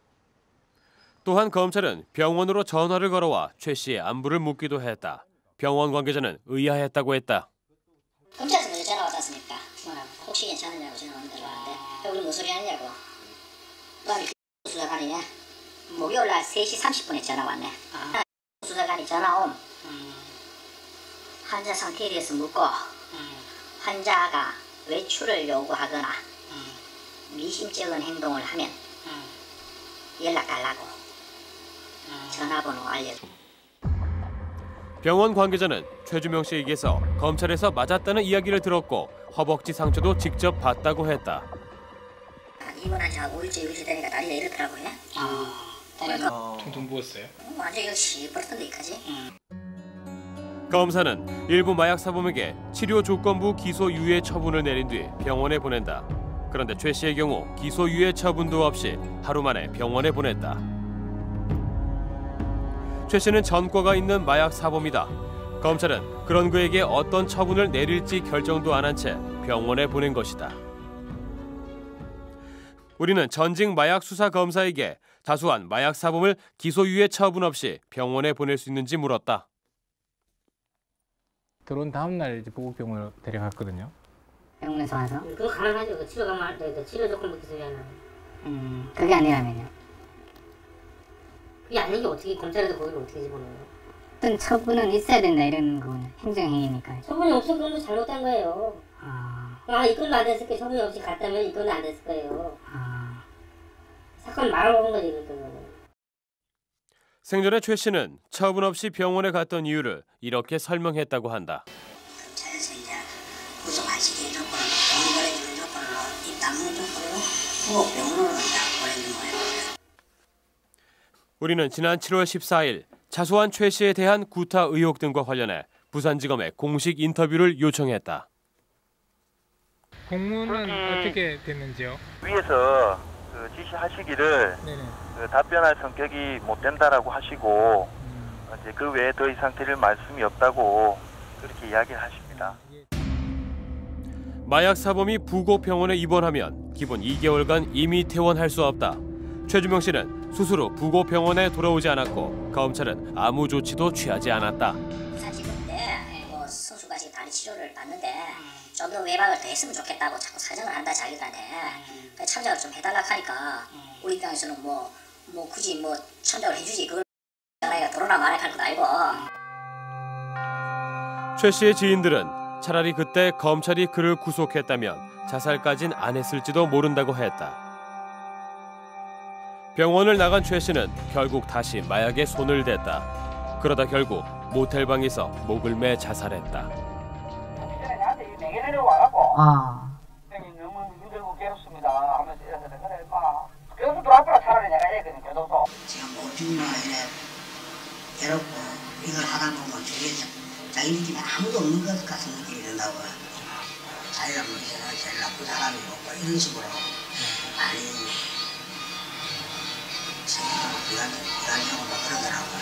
또한 검찰은 병원으로 전화를 걸어와 최 씨의 안부를 묻기도 했다. 병원 관계자는 의아했다고 했다. 검찰에서 먼저 전화 왔지 않습니까? 혹시 괜찮으냐고 전화 왔는데 우리 무슨 소리 하냐고. 그다음에 수사관이 목요일날 세 시 삼십 분에 전화 왔네. 아. 수사관이 전화 온 음. 환자 상태에 대해서 묻고 음. 환자가 외출을 요구하거나 음. 미심쩍은 행동을 하면 음. 연락 달라고 음. 전화번호 알려줘. 병원 관계자는 최주명 씨에게서 검찰에서 맞았다는 이야기를 들었고 허벅지 상처도 직접 봤다고 했다. 입원한 지 한 오일째 육일째 되니까 다리가 이렇더라고요. 아, 다리가 퉁퉁 부었어요? 완전 이거 시뻘었던데 이까지. 검사는 일부 마약 사범에게 치료 조건부 기소유예 처분을 내린 뒤 병원에 보낸다. 그런데 최 씨의 경우 기소유예 처분도 없이 하루 만에 병원에 보냈다. 최 씨는 전과가 있는 마약 사범이다. 검찰은 그런 그에게 어떤 처분을 내릴지 결정도 안 한 채 병원에 보낸 것이다. 우리는 전직 마약 수사 검사에게 자수한 마약 사범을 기소유예 처분 없이 병원에 보낼 수 있는지 물었다. 들어온 다음 날 이제 보국병원으로 데려갔거든요. 병원에서 와서? 그거 가능하죠. 그 치료가 말 때 치료 조건부 기소유예는. 음, 그게 아니라면요. 그게 아닌 게 어떻게 검찰에서 거기를 어떻게 집어넣어요? 어떤 처분은 있어야 된다 이런 건 행정행위니까. 처분이 없으면 그건 잘못된 거예요. 아. 아, 이건도 안 됐을 거예요. 처분이 없이 갔다면 이건도 안 됐을 거예요. 아. 사건 말아먹은 거지, 그거는. 생전에 최 씨는 처분 없이 병원에 갔던 이유를 이렇게 설명했다고 한다. 검찰에서 이제 구속하시기 조건을 돈 벌어주는 조건으로 입 다무는 조건으로 부곡 병원으로 보내준 거예요. 우리는 지난 칠월 십사일 자수한 최 씨에 대한 구타 의혹 등과 관련해 부산지검에 공식 인터뷰를 요청했다. 공문은 어떻게 됐는지요? 위에서 그 지시하시기를 그 답변할 성격이 못 된다라고 하시고 음. 이제 그 외에 더 이상 드릴 말씀이 없다고 그렇게 이야기를 하십니다. 마약 사범이 부곡병원에 입원하면 기본 이 개월간 임의 퇴원할 수 없다. 최주명 씨는 수술 후 부곡병원에 돌아오지 않았고 검찰은 아무 조치도 취하지 않았다. 사실인데 뭐 수술까지 다리 치료를 받는데 좀 더 외박을 더 했으면 좋겠다고 자꾸 사정을 한다 자기들한테. 참작을 좀 해달라 하니까 우리 입장에서는 뭐, 뭐 굳이 뭐 참작을 해주지 그걸 내가 돌아나 말해 할 것도 아니고. 최 씨의 지인들은 차라리 그때 검찰이 그를 구속했다면 자살까진 안 했을지도 모른다고 했다. 병원을 나간 최 씨는 결국 다시 마약에 손을 댔다. 그러다 결국 모텔방에서 목을 매 자살했다. 아. 형님 너무 힘들고 괴롭습니다 하면서 이랬는데 그래 마 교수 들어왔더라 차라리 내가 얘기는 교도소. 지금 뭐 죽는 이래 괴롭고 이걸 하다 보면 주위에 자기 느낌이 아무도 없는 것 같은 느낌이 든다고요. 자기가 뭐 제일 나쁜 사람이고 뭐 이런 식으로 많이 생각하고 비관적으로 그러더라고요.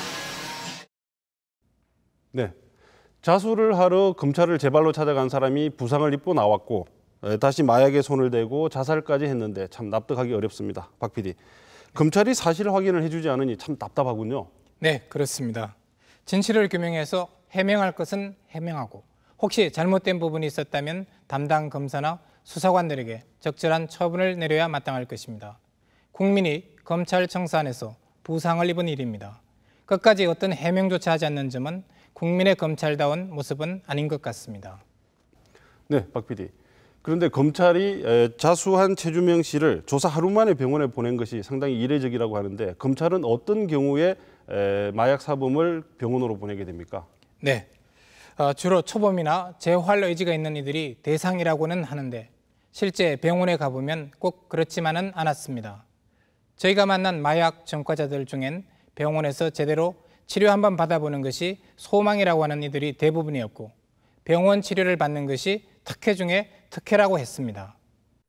네. 자수를 하러 검찰을 제 발로 찾아간 사람이 부상을 입고 나왔고 다시 마약에 손을 대고 자살까지 했는데 참 납득하기 어렵습니다. 박 피디. 검찰이 사실 확인을 해주지 않으니 참 답답하군요. 네, 그렇습니다. 진실을 규명해서 해명할 것은 해명하고 혹시 잘못된 부분이 있었다면 담당 검사나 수사관들에게 적절한 처분을 내려야 마땅할 것입니다. 국민이 검찰 청사안에서 부상을 입은 일입니다. 끝까지 어떤 해명조차 하지 않는 점은 국민의 검찰다운 모습은 아닌 것 같습니다. 네, 박 피디. 그런데 검찰이 자수한 최주명 씨를 조사 하루 만에 병원에 보낸 것이 상당히 이례적이라고 하는데 검찰은 어떤 경우에 마약 사범을 병원으로 보내게 됩니까? 네, 어, 주로 초범이나 재활 의지가 있는 이들이 대상이라고는 하는데 실제 병원에 가보면 꼭 그렇지만은 않았습니다. 저희가 만난 마약 전과자들 중엔 병원에서 제대로 치료 한번 받아보는 것이 소망이라고 하는 이들이 대부분이었고 병원 치료를 받는 것이 특혜 중에 특혜라고 했습니다.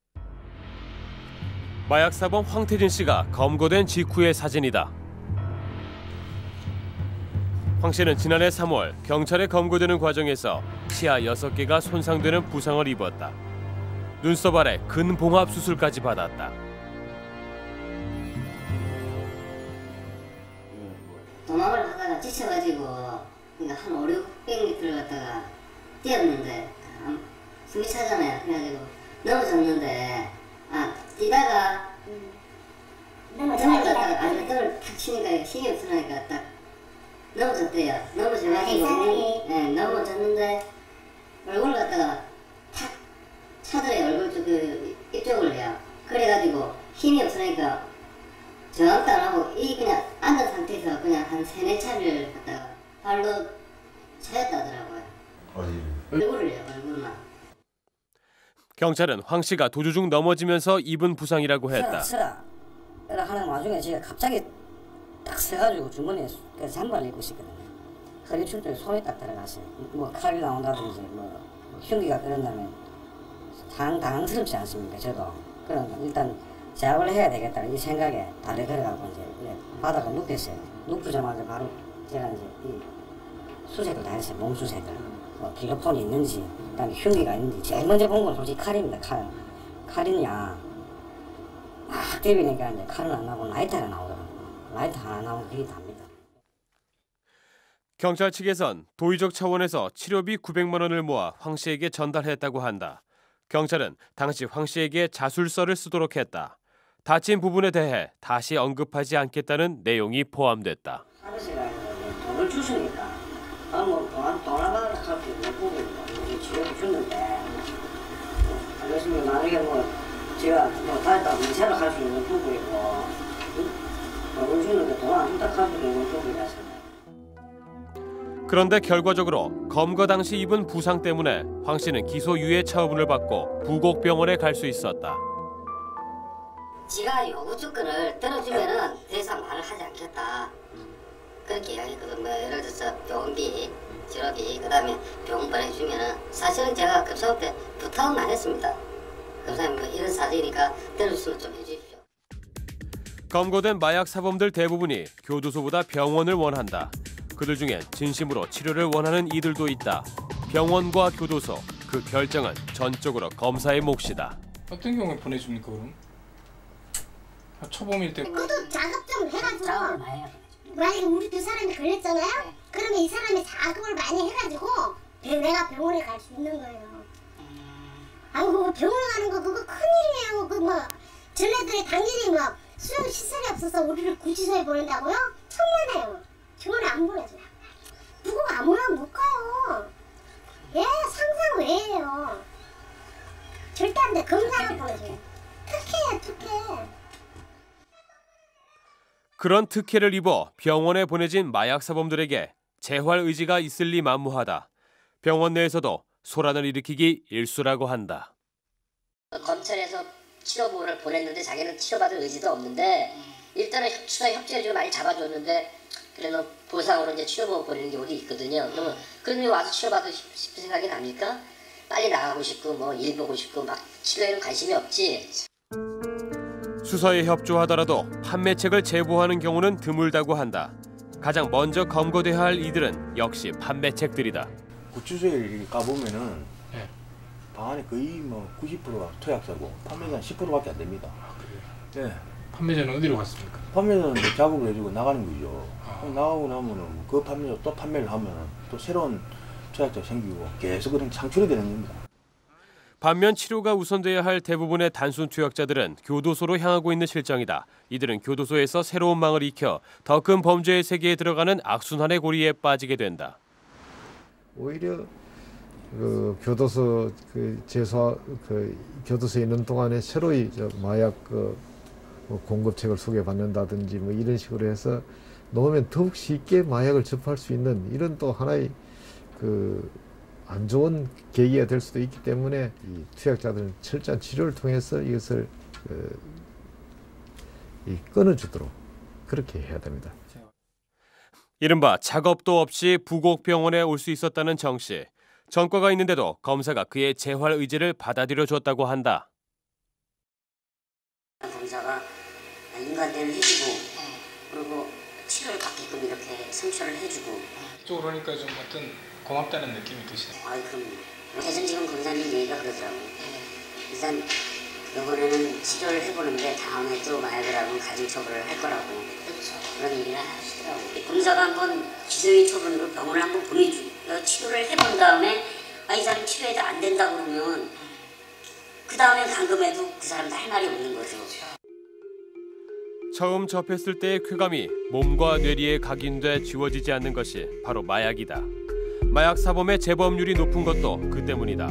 마약 사범 황태진 씨가 검거된 직후의 사진이다. 황 씨는 지난해 삼월 경찰에 검거되는 과정에서 치아 여섯 개가 손상되는 부상을 입었다. 눈썹 아래 근봉합 수술까지 받았다. 도마를 하다가 지쳐가지고 그러니까 한 오륙백 미터를 갖다가 뛰었는데 숨이 차잖아요. 그래가지고 넘어졌는데 아 뛰다가 등을 갖다가 아니 등을 탁 치니까 힘이 없으니까 딱 넘어졌대요. 넘어져가지고 네, 넘어졌는데 얼굴을 갖다가 탁 차더래요. 얼굴 쪽 그 이쪽을요. 그래가지고 힘이 없으니까 정확도 안 하고 이 그냥 앉은 상태에서 그냥 한 세네 차례를 갖다가 발로 차였다더라고요. 어디를? 얼굴을요, 얼굴만. 경찰은 황 씨가 도주 중 넘어지면서 입은 부상이라고 했다. 쓰라, 쓰라 하는 와중에 제가 갑자기 딱 서가지고 주머니에 잠바를 입고 있었거든요. 허리 충돌에 손이 딱 들어갔어요. 뭐 칼이 나온다든지 뭐 흉기가 끓는다면 당, 당황스럽지 않습니까, 저도. 그러니까 일단 제압을 해야 되겠다 이 생각에 다리 들어가고 이제 바닥에 눕혔어요. 눕히자마자 바로 제가 이제 이 수색을 다 했어요. 몸 수색을. 뭐 기로폰이 있는지, 그다음에 흉기가 있는지. 제일 먼저 본 건 솔직히 칼입니다. 칼. 칼이냐. 막 대비니까 이제 칼은 안 나오고 라이터가 나오더라고요. 라이터 하나 나오면 그게 답니다. 경찰 측에선 도의적 차원에서 치료비 구백만 원을 모아 황 씨에게 전달했다고 한다. 경찰은 당시 황 씨에게 자술서를 쓰도록 했다. 다친 부분에 대해 다시 언급하지 않겠다는 내용이 포함됐다. 아버지가 돈을 주시니까 아뭐 돈 돈하다가 할게 못 보고 이제 치료를 줬는데 알겠습니다. 나중에 뭐 제가 뭐 다녔다고 문제를 할 수 있는 부분이고 돈을 주는데 돈 안 준다 할 수 있는 부분이고 그런데 결과적으로 검거 당시 입은 부상 때문에 황 씨는 기소유예 처분을 받고 부곡병원에 갈 수 있었다. 지가 요구 조건을 들어주면은 더 이상 말을 하지 않겠다. 그렇게 이야기했거든. 뭐 예를 들어서 병원비, 치료비, 그다음에 병원 보내주면은 사실은 제가 급사업 때 부탁은 안 했습니다. 급사님 뭐 이런 사정이니까 들어주시면 좀 해주십시오. 검거된 마약 사범들 대부분이 교도소보다 병원을 원한다. 그들 중엔 진심으로 치료를 원하는 이들도 있다. 병원과 교도소, 그 결정은 전적으로 검사의 몫이다. 어떤 경우에 보내줍니까 그럼? 초범일 때. 그것도 작업 좀 해가지고 만약에 우리 두 사람이 걸렸잖아요? 네. 그러면 이 사람이 작업을 많이 해가지고 내가 병원에 갈 수 있는 거예요. 아이고 그거 병원에 가는 거 그거 큰일이에요. 그 뭐 전애들이 당연히 뭐 수용 시설이 없어서 우리를 구치소에 보낸다고요? 천만에요. 병원에 안 보내줘요. 누구가 아무나 못 가요. 예, 상상 외예요. 절대 안 돼. 검사가 보내줘요. 특혜야, 특혜. 그런 특혜를 입어 병원에 보내진 마약 사범들에게 재활 의지가 있을 리 만무하다. 병원 내에서도 소란을 일으키기 일쑤라고 한다. 검찰에서 치료보를 보냈는데 자기는 치료받을 의지도 없는데 일단은 수사 협조해주고 많이 잡아줬는데 그래서 보상으로 이제 치료보 보내는 경우도 있거든요. 그러면 그런 데 와서 치료받고 싶은 생각이 납니까? 빨리 나가고 싶고 뭐 일 보고 싶고 막 치료에는 관심이 없지. 수사에 협조하더라도 판매책을 제보하는 경우는 드물다고 한다. 가장 먼저 검거돼야 할 이들은 역시 판매책들이다. 구치소에 가보면은 네. 방 안에 거의 뭐 구십 퍼센트가 투약사고 판매자는 십 퍼센트밖에 안 됩니다. 아, 그래요? 네. 판매자는 어디로 갔습니까? 판매자는 작업을 해주고 나가는 거죠. 아. 나가고 나면은 그 판매자 또 판매를 하면은 또 새로운 투약자 생기고 계속 그런 창출이 되는 겁니다. 반면 치료가 우선돼야 할 대부분의 단순 투약자들은 교도소로 향하고 있는 실정이다. 이들은 교도소에서 새로운 망을 익혀 더 큰 범죄의 세계에 들어가는 악순환의 고리에 빠지게 된다. 오히려 그 교도소 그 재소 그 교도소에 있는 동안에 새로이 저 마약 그 뭐 공급책을 소개받는다든지 뭐 이런 식으로 해서 놓으면 더욱 쉽게 마약을 접할 수 있는 이런 또 하나의 그 안 좋은 계기가 될 수도 있기 때문에 이 투약자들은 철저한 치료를 통해서 이것을 그, 이 끊어주도록 그렇게 해야 됩니다. 이른바 작업도 없이 부곡병원에 올 수 있었다는 정 씨. 전과가 있는데도 검사가 그의 재활 의지를 받아들여줬다고 한다. 검사가 인간대를 해주고 그리고 치료를 받게끔 이렇게 선처를 해주고 또 그러니까 좀 어떤 고맙다는 느낌이 드시네요. 아이 그럼 대전지검 검사님 얘기가 그러더라고요. 일단 이번에는 치료를 해보는데 다음에 또 마약을 하면 가중처벌을 할 거라고 그런 얘기를 하시더라고요. 검사가 한번 기소유예 처분으로 병원을 한번 보내주 치료를 해본 다음에 아, 이 사람 치료해도 안 된다 그러면 그 다음에 감금해도 그 사람도 할 말이 없는 거죠. 처음 접했을 때의 쾌감이 몸과 뇌리에 각인돼 지워지지 않는 것이 바로 마약이다. 마약 사범의 재범률이 높은 것도 그 때문이다.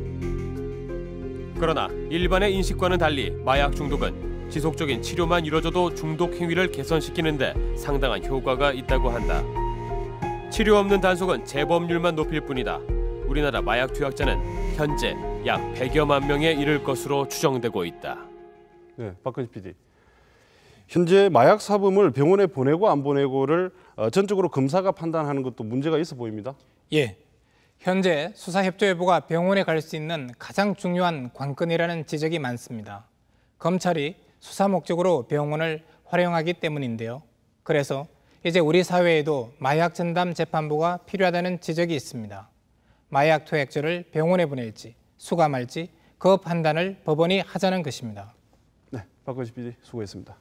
그러나 일반의 인식과는 달리 마약 중독은 지속적인 치료만 이뤄져도 중독 행위를 개선시키는데 상당한 효과가 있다고 한다. 치료 없는 단속은 재범률만 높일 뿐이다. 우리나라 마약 투약자는 현재 약 백여만 명에 이를 것으로 추정되고 있다. 네, 박근희 피디. 현재 마약 사범을 병원에 보내고 안 보내고를 전적으로 검사가 판단하는 것도 문제가 있어 보입니다. 예, 현재 수사협조여부가 병원에 갈 수 있는 가장 중요한 관건이라는 지적이 많습니다. 검찰이 수사 목적으로 병원을 활용하기 때문인데요. 그래서 이제 우리 사회에도 마약 전담 재판부가 필요하다는 지적이 있습니다. 마약 투약자를 병원에 보낼지 수감할지 그 판단을 법원이 하자는 것입니다. 네, 박근희 피디 수고했습니다.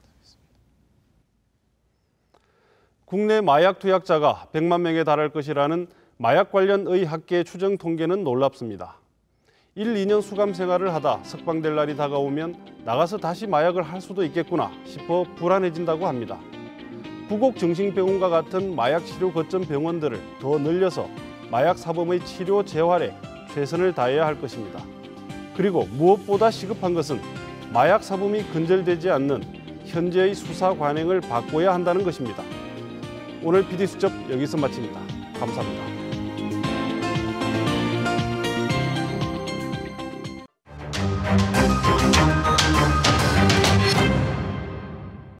국내 마약 투약자가 백만 명에 달할 것이라는 마약 관련 의학계 추정 통계는 놀랍습니다. 일, 이 년 수감 생활을 하다 석방될 날이 다가오면 나가서 다시 마약을 할 수도 있겠구나 싶어 불안해진다고 합니다. 부곡정신병원과 같은 마약 치료 거점 병원들을 더 늘려서 마약 사범의 치료 재활에 최선을 다해야 할 것입니다. 그리고 무엇보다 시급한 것은 마약 사범이 근절되지 않는 현재의 수사 관행을 바꿔야 한다는 것입니다. 오늘 피디수첩 여기서 마칩니다. 감사합니다.